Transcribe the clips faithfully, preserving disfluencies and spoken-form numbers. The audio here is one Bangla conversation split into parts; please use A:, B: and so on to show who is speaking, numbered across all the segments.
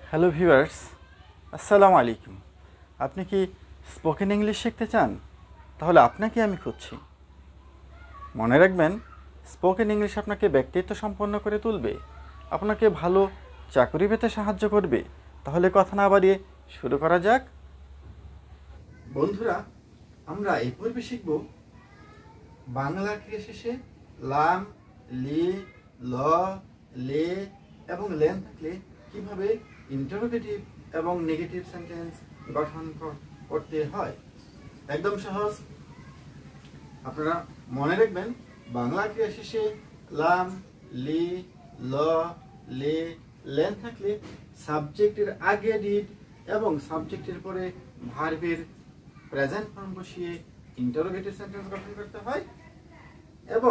A: হ্যালো ভিউয়ার্স, আসসালামু আলাইকুম। আপনি কি স্পোকেন ইংলিশ শিখতে চান? তাহলে আপনাকে আমি খুঁজছি। মনে রাখবেন, স্পোকেন ইংলিশ আপনাকে ব্যক্তিত্ব সম্পন্ন করে তুলবে, আপনাকে ভালো চাকরি পেতে সাহায্য করবে। তাহলে কথা না বাড়িয়ে শুরু করা যাক। বন্ধুরা, আমরা এই পর্বে শিখব বাংলা ক্রিয়া শেষে লাম, লি, ল, লে এবং লেন থাকলে কিভাবে ইন্টারোগেটিভ এবং নেগেটিভ সেন্টেন্স গঠন করতে হয়। একদম সহজ। আপনারা মনে রাখবেন, বাংলা ক্রিয়া শেষে লাম, লি, ল, লে, লেন থাকলে সাবজেক্টের আগে ডিড এবং সাবজেক্টের পরে ভার্বের প্রেজেন্ট ফর্ম বসিয়ে ইন্টারোগেটিভ সেন্টেন্স গঠন করতে হয় এবং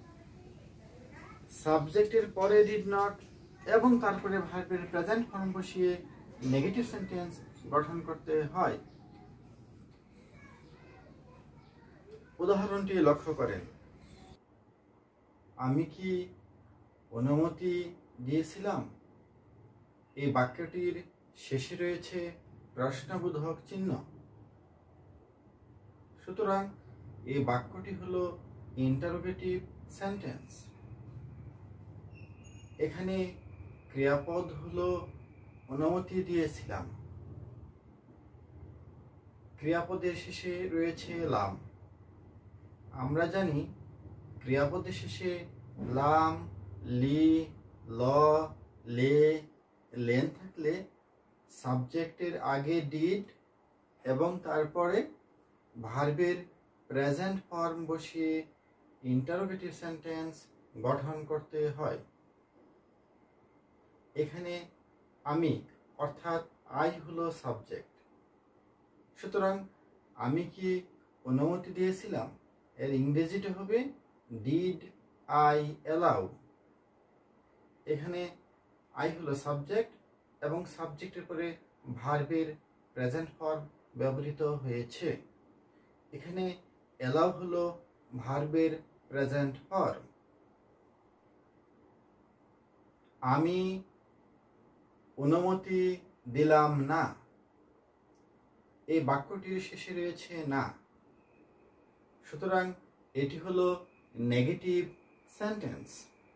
A: সাবজেক্টের পরে ডিড নট এবং তারপরে ভার্বের প্রেজেন্ট ফর্ম বসিয়ে নেগেটিভ সেন্টেন্স গঠন করতে হয়। উদাহরণটি লক্ষ্য করেন। আমি কি অনুমতি দিয়েছিলাম? এই বাক্যটির শেষে রয়েছে প্রশ্নবোধক চিহ্ন। সুতরাং এই বাক্যটি হলো ইন্টারোগেটিভ সেন্টেন্স। এখানে ক্রিয়াপদ হলো অনুমতি দিয়েছিলাম। ক্রিয়াপদের শেষে রয়েছে লাম। আমরা জানি ক্রিয়াপদের শেষে লাম, লি, ল, লে, লেন থাকলে সাবজেক্টের আগে ডিড এবং তারপরে ভার্বের প্রেজেন্ট ফর্ম বসিয়ে ইন্টারোগেটিভ সেন্টেন্স গঠন করতে হয়। এখানে আমি অর্থাৎ আই হলো সাবজেক্ট। সুতরাং আমি কি অনুমতি দিয়েছিলাম এর ইংরেজিতে হবে ডিড আই অ্যালাউ। এখানে আই হলো সাবজেক্ট এবং সাবজেক্টের পরে ভার্বের প্রেজেন্ট ফর্ম ব্যবহৃত হয়েছে। এখানে অ্যালাউ হলো ভার্বের প্রেজেন্ট ফর্ম। আমি অনুমতি দিলাম না। এই বাক্যটির শেষে রয়েছে না। সুতরাং এটি হলো নেগেটিভ সেন্টেন্স।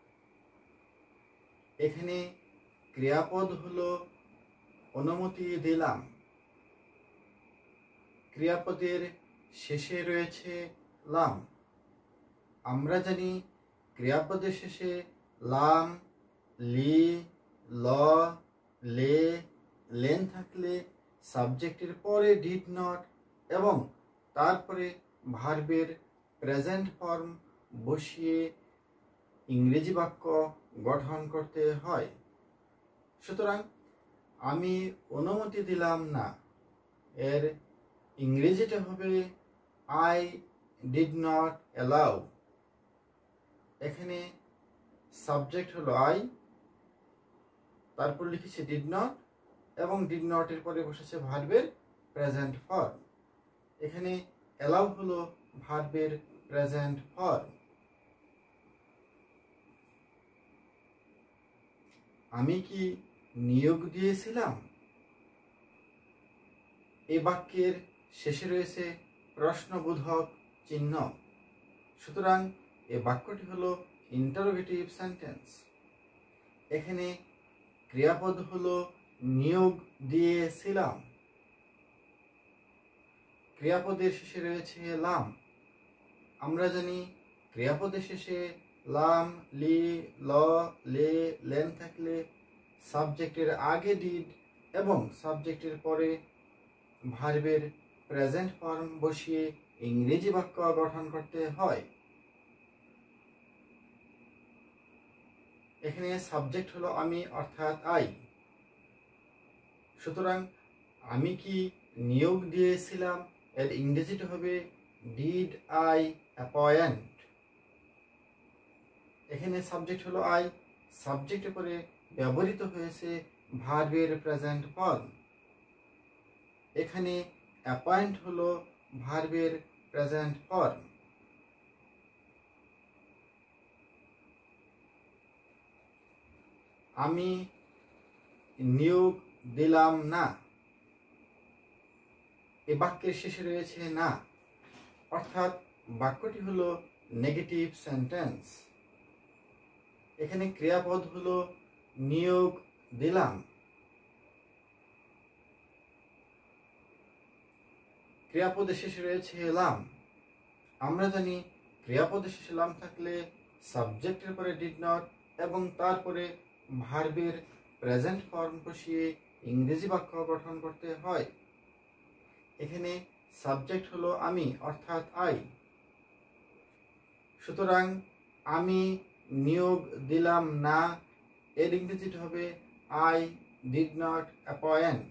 A: এখানে ক্রিয়াপদ হলো অনুমতি দিলাম। ক্রিয়াপদের শেষে রয়েছে লাম। আমরা জানি ক্রিয়াপদের শেষে লাম, লি, ল, লে, লেন থাকলে সাবজেক্টের পরে ডিড নট এবং তারপরে ভার্বের প্রেজেন্ট ফর্ম বসিয়ে ইংরেজি বাক্য গঠন করতে হয়। সুতরাং আমি অনুমতি দিলাম না এর ইংরেজিতে হবে আই ডিড নট অ্যালাউ। এখানে সাবজেক্ট হলো আই, তারপর লিখেছি ডিড নট এবং ডিড নট এর পরে বসেছে ভার্বের প্রেজেন্ট ফর্ম। এখানে অ্যালাউ হলো ভার্বের প্রেজেন্ট ফর্ম। আমি কি নিয়োগ দিয়েছিলাম? এই বাক্যের শেষে রয়েছে প্রশ্নবোধক চিহ্ন। সুতরাং এই বাক্যটি হলো ইন্টারোগেটিভ সেন্টেন্স। এখানে ক্রিয়াপদ হলো নিয়োগ দিয়েছিলাম। ক্রিয়াপদের শেষে রয়েছে লাম। আমরা জানি ক্রিয়াপদের শেষে লাম, লি, ল, লে, লেন থাকলে সাবজেক্টের আগে ডিড এবং সাবজেক্টের পরে ভার্বের প্রেজেন্ট ফর্ম বসিয়ে ইংরেজি বাক্য গঠন করতে হয়। এখানে সাবজেক্ট হলো আমি অর্থাৎ আই। সুতরাং আমি কি নিয়োগ দিয়েছিলাম এর ইংরেজিতে হবে ডিড আই অ্যাপয়েন্ট। এখানে সাবজেক্ট হলো আই, সাবজেক্টের পরে ব্যবহৃত হয়েছে ভার্বের প্রেজেন্ট ফর্ম। এখানে অ্যাপয়েন্ট হলো ভার্বের প্রেজেন্ট ফর্ম। আমি নিয়োগ দিলাম না। এই বাক্যের শেষে রয়েছে না, অর্থাৎ বাক্যটি হলো নেগেটিভ সেন্টেন্স। এখানে ক্রিয়াপদ হলো নিয়োগ দিলাম। ক্রিয়াপদের শেষে রয়েছে লাম। আমরা জানি ক্রিয়াপদের শেষে লাম থাকলে সাবজেক্টের পরে ডিড নট এবং তারপরে ভার্বের প্রেজেন্ট ফর্ম বসিয়ে ইংরেজি বাক্য গঠন করতে হয়। এখানে সাবজেক্ট হলো আমি, অর্থাৎ আই। সুতরাং আমি নিয়োগ দিলাম না এর ইংরেজিটা হবে আই ডিড নট অ্যাপয়েন্ট।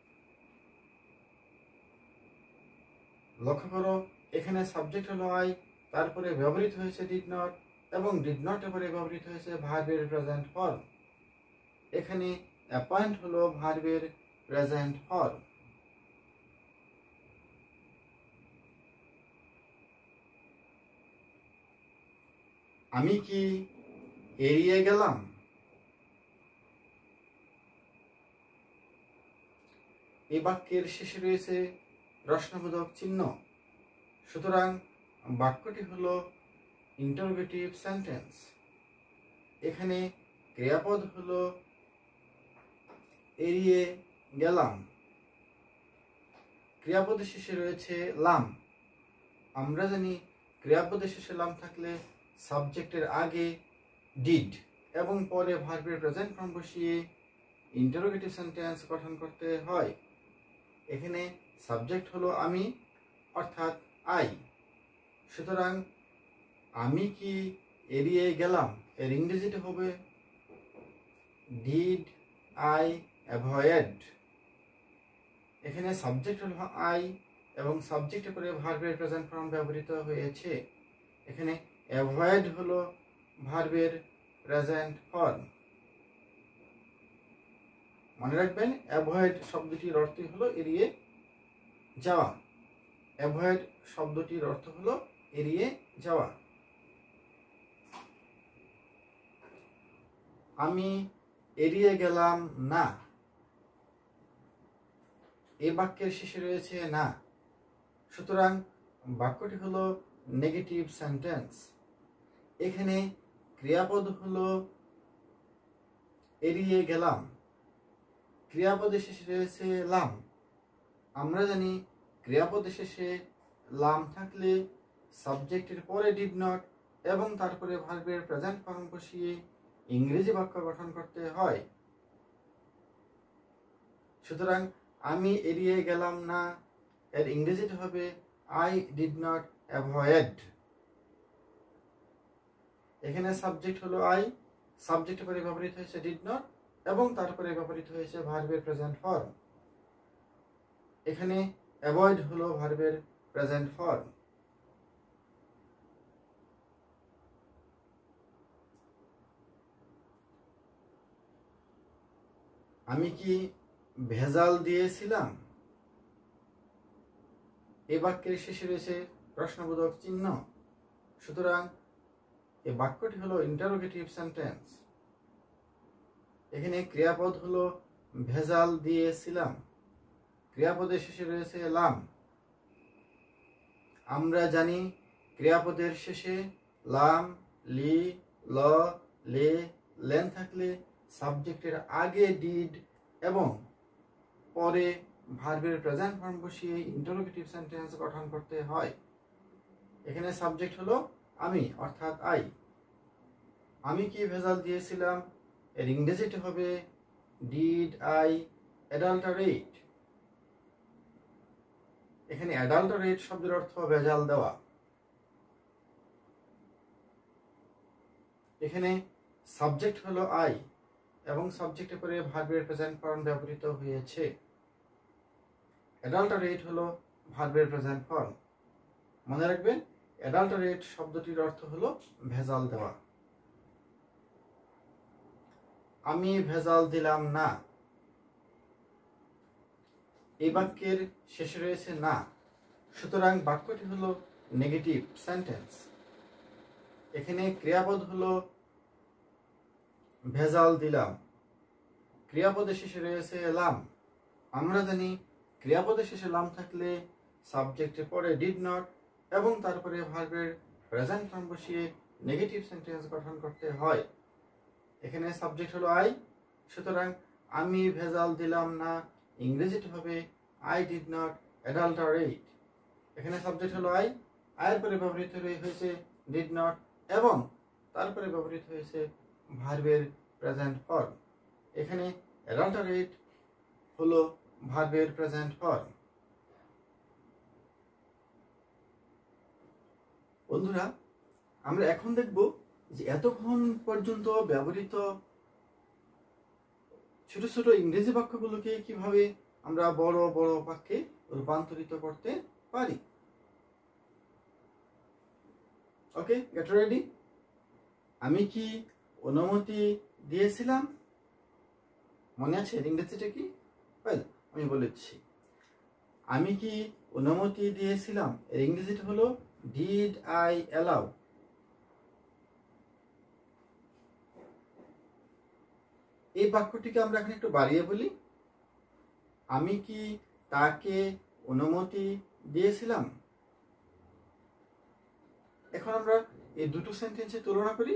A: লক্ষ্য করো, এখানে সাবজেক্ট হলো আই, তারপরে ব্যবহৃত হয়েছে ডিড নট এবং ডিড নট এর পরে ব্যবহৃত হয়েছে ভার্বের প্রেজেন্ট ফর্ম। এখানে অ্যাপয়েন্ট হলো ভার্বের প্রেজেন্ট ফর্ম। আমি কি এড়িয়ে গেলাম? এই বাক্যের শেষে রয়েছে প্রশ্নবোধক চিহ্ন। সুতরাং বাক্যটি হলো ইন্টারোগেটিভ সেন্টেন্স। এখানে ক্রিয়াপদ হলো এড়িয়ে গেলাম। ক্রিয়াপদের শেষে রয়েছে লাম। আমরা জানি ক্রিয়াপদের শেষে লাম থাকলে সাবজেক্টের আগে ডিড এবং পরে ভার্বের প্রেজেন্ট ফর্ম বসিয়ে ইন্টারোগেটিভ সেন্টেন্স গঠন করতে হয়। এখানে সাবজেক্ট হলো আমি, অর্থাৎ আই। সুতরাং আমি কি এড়িয়ে গেলাম এর ইংরেজিতে হবে ডিড আই অ্যাভয়েড। এখানে সাবজেক্ট হলো আই এবং সাবজেক্টে করে ভার্বের প্রেজেন্ট ফর্ম ব্যবহৃত হয়েছে। এখানে অ্যাভয়েড হলো ভার্বের প্রেজেন্ট ফর্ম। মনে রাখবেন, অ্যাভয়েড শব্দটির অর্থ হলো এড়িয়ে যাওয়া। অ্যাভয়েড শব্দটির অর্থ হলো এড়িয়ে যাওয়া। আমি এড়িয়ে গেলাম না। এই বাক্যের শেষে রয়েছে না। সুতরাং বাক্যটি হলো নেগেটিভ সেন্টেন্স। এখানে ক্রিয়াপদ হলো এড়িয়ে গেলাম। ক্রিয়াপদের শেষে রয়েছে লাম। আমরা জানি ক্রিয়াপদের শেষে লাম থাকলে সাবজেক্টের পরে ডিড নট এবং তারপরে ভার্বের প্রেজেন্ট ফর্ম বসিয়ে ইংরেজি বাক্য গঠন করতে হয়। সুতরাং আমি এড়িয়ে গেলাম না এর ইংরেজিতে হবে আই ডিড নট অ্যাভয়েড। এখানে সাবজেক্ট হলো আই, সাবজেক্টের পরে ব্যবহৃত হয়েছে ডিড নট এবং তারপরে ব্যবহৃত হয়েছে ভার্বের প্রেজেন্ট ফর্ম। এখানে অ্যাভয়েড হলো ভার্বের প্রেজেন্ট ফর্ম। আমি কি ভেজাল দিয়েছিলাম? এই বাক্যের শেষে রয়েছে প্রশ্নবোধক চিহ্ন। সুতরাং এই বাক্যটি হলো ইন্টারোগেটিভ সেন্টেন্স। এখানে ক্রিয়াপদ হলো ভেজাল দিয়েছিলাম। ক্রিয়াপদের শেষে রয়েছে লাম। আমরা জানি ক্রিয়াপদের শেষে লাম, লি, ল, লে, লেন থাকলে সাবজেক্টের আগে ডিড এবং পরে ভার্বের প্রেজেন্ট ফর্ম বসিয়ে ইন্টারোগেটিভ সেন্টেন্স গঠন করতে হয়। এখানে সাবজেক্ট হলো আমি, অর্থাৎ আই। আমি কি ভেজাল দিয়েছিলাম এর ইংরেজিতে হবে ডিড আই অ্যাডাল্টারেট। এখানে অ্যাডাল্টারেট শব্দের অর্থ ভেজাল দেওয়া। এখানে সাবজেক্ট হলো আই এবং সাবজেক্টে করে ভার্বের প্রেজেন্ট ফর্ম ব্যবহৃত হয়েছে। অ্যাডাল্টারেট হলো ভার্বের প্রেজেন্ট ফর্ম। মনে রাখবেন, অ্যাডাল্টারেট শব্দটির অর্থ হলো ভেজাল দেওয়া। আমি ভেজাল দিলাম না। এই বাক্যের শেষে রয়েছে না। সুতরাং বাক্যটি হলো নেগেটিভ সেন্টেন্স। এখানে ক্রিয়াপদ হলো ভেজাল দিলাম। ক্রিয়াপদের শেষে রয়েছে লাম। আমরা জানি ক্রিয়াপদের শেষে লাম থাকলে সাবজেক্টের পরে ডিড নট এবং তারপরে ভার্বের প্রেজেন্ট ফর্ম বসিয়ে নেগেটিভ সেন্টেন্স গঠন করতে হয়। এখানে সাবজেক্ট হলো আই, সুতরাং আমি ভেজাল দিলাম না ইংরেজিতে হবে আই ডিড নট অ্যাডাল্টারেট। এখানে সাবজেক্ট হলো আই, আয়ের পরে ব্যবহৃত হয়েছে ডিড নট এবং তারপরে ব্যবহৃত হয়েছে ভার্বের প্রেজেন্ট ফর্ম। এখানে অ্যাডাল্টারেট হলো ভার্বের প্রেজেন্ট ফর্ম। বন্ধুরা, আমরা এখন দেখব যে এতক্ষণ পর্যন্ত ব্যবহৃত ছোট ছোট ইংরেজি বাক্যগুলোকে কিভাবে আমরা বড় বড় বাক্যে রূপান্তরিত করতে পারি। Okay, get ready. আমি কি অনুমতি দিয়েছিলাম? মনে আছে ইংরেজিটা কি? ওয়েল, আমি বলেছি, আমি কি অনুমতি দিয়েছিলাম এর ইংরেজিটা হলো ডিড আই অ্যালাউ। এই বাক্যটিকে আমরা এখন একটু বাড়িয়ে বলি, আমি কি তাকে অনুমতি দিয়েছিলাম। এখন আমরা এই দুটো সেন্টেন্সে তুলনা করি।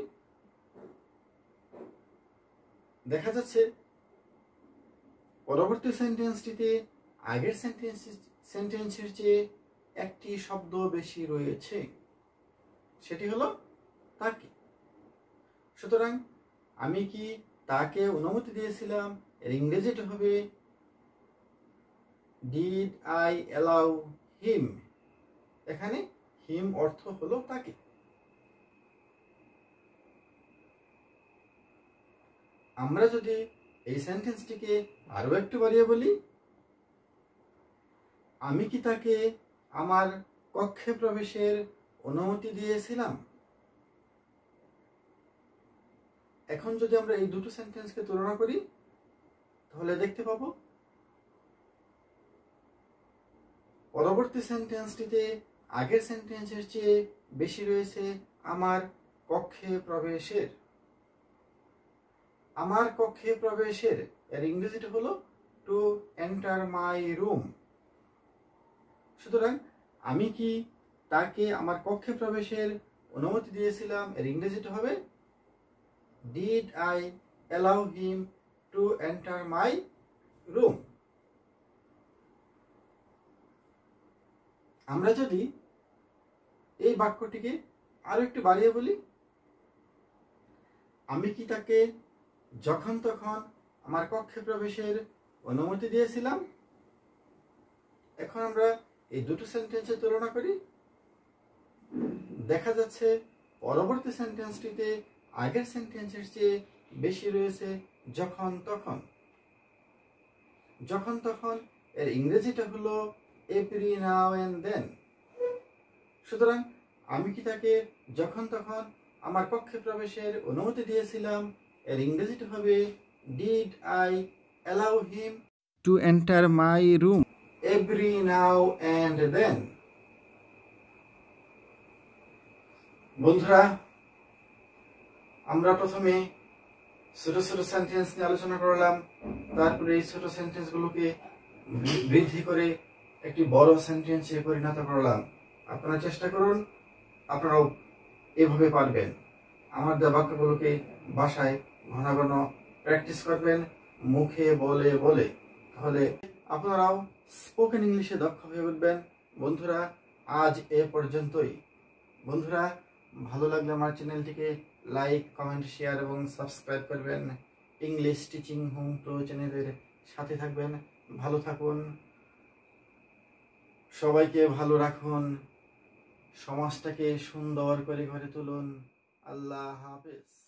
A: দেখা যাচ্ছে পরবর্তী সেন্টেন্সটিতে আগের সেন্টেন্স সেন্টেন্সের চেয়ে একটি শব্দ বেশি রয়েছে, সেটি হলো তাকে। সুতরাং আমি কি তাকে অনুমতি দিয়েছিলাম এর ইংরেজিটা হবে ডিড আই অ্যালাউ হিম। এখানে হিম অর্থ হলো তাকে। আমরা যদি এই সেন্টেন্সটিকে আরো একটু বাড়িয়ে বলি, আমি কি তাকে আমার কক্ষে প্রবেশের অনুমতি দিয়েছিলাম। এখন যদি আমরা এই দুটো সেন্টেন্সকে তুলনা করি তাহলে দেখতে পাবো পরবর্তী সেন্টেন্সটিতে আগের সেন্টেন্সের চেয়ে বেশি রয়েছে আমার কক্ষে প্রবেশের। আমার কক্ষে প্রবেশের এর ইংরেজিটা হলো টু এন্টার মাই রুম। সুতরাং আমি কি তাকে আমার কক্ষে প্রবেশের অনুমতি দিয়েছিলাম এর ইংরেজিটা হবে did I allow him to enter my room. আমরা যদি এই বাক্যটিকে আরো একটু বাড়িয়ে বলি, আমি কি তাকে যখন তখন আমার কক্ষে প্রবেশের অনুমতি দিয়েছিলাম। এখন আমরা এই দুটো সেন্টেন্সে তুলনা করি। দেখা যাচ্ছে পরবর্তী সেন্টেন্সটিতে আগের সেন্টেন্সের চেয়ে বেশি রয়েছে যখন তখন। যখন তখন এর ইংরেজিটা হলো এভরি নাও এন্ড দেন। সুতরাং আমি কি তাকে যখন তখন আমার কক্ষে প্রবেশের অনুমতি দিয়েছিলাম এর ইংরেজিটা হবে did I allow him to enter my room every now and then. বন্ধুরা, আমরা প্রথমে ছোট ছোট সেন্টেন্স নিয়ে আলোচনা করলাম, তারপরে এই ছোট সেন্টেন্স গুলোকে বৃদ্ধি করে একটি বড় সেন্টেন্সে পরিণত করলাম। আপনারা চেষ্টা করুন, আপনারাও এভাবে পারবেন। আমার দেওয়া বাক্যগুলোকে বাসায় ঘন ঘন প্র্যাকটিস করবেন, মুখে বলে বলে, তাহলে আপনারাও স্পোকেন ইংলিশে দক্ষ হয়ে উঠবেন। বন্ধুরা, আজ এ পর্যন্তই। বন্ধুরা, ভালো লাগলে আমার চ্যানেলটিকে লাইক, কমেন্ট, শেয়ার এবং সাবস্ক্রাইব করবেন। ইংলিশ টিচিং হোম প্রো চ্যানেলের সাথে থাকবেন। ভালো থাকুন, সবাইকে ভালো রাখুন, সমাজটাকে সুন্দর করে গড়ে তুলুন। আল্লাহ হাফেজ।